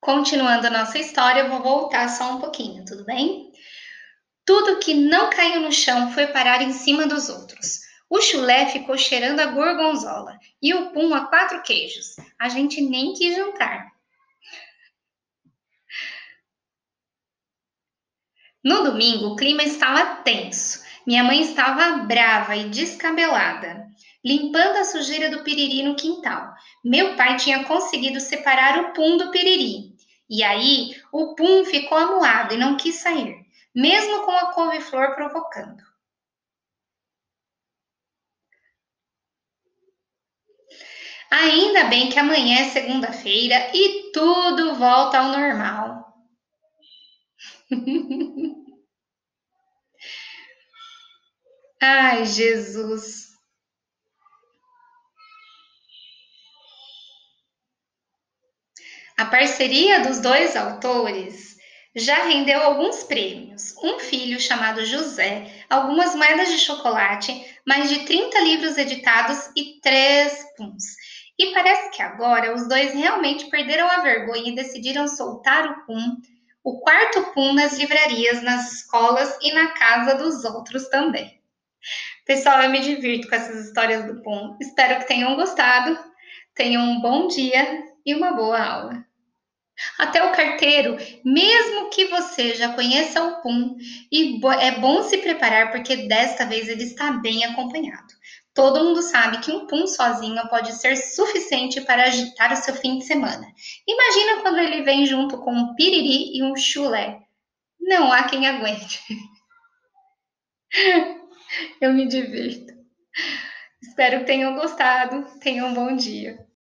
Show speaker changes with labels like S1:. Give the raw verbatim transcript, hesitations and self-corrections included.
S1: Continuando a nossa história, eu vou voltar só um pouquinho, tudo bem? Tudo que não caiu no chão foi parar em cima dos outros. O chulé ficou cheirando a gorgonzola e o pum a quatro queijos. A gente nem quis jantar. No domingo, o clima estava tenso. Minha mãe estava brava e descabelada, limpando a sujeira do piriri no quintal. Meu pai tinha conseguido separar o pum do piriri. E aí, o pum ficou amuado e não quis sair, mesmo com a couve-flor provocando. Ainda bem que amanhã é segunda-feira e tudo volta ao normal. Ai, Jesus. A parceria dos dois autores já rendeu alguns prêmios. Um filho chamado José, algumas moedas de chocolate, mais de trinta livros editados e três puns. E parece que agora os dois realmente perderam a vergonha e decidiram soltar o pum, o quarto pum nas livrarias, nas escolas e na casa dos outros também. Pessoal, eu me divirto com essas histórias do pum. Espero que tenham gostado. Tenham um bom dia e uma boa aula. Até o carteiro, mesmo que você já conheça o Pum, e é bom se preparar porque desta vez ele está bem acompanhado. Todo mundo sabe que um Pum sozinho pode ser suficiente para agitar o seu fim de semana. Imagina quando ele vem junto com um piriri e um chulé. Não há quem aguente. Eu me divirto. Espero que tenham gostado. Tenham um bom dia.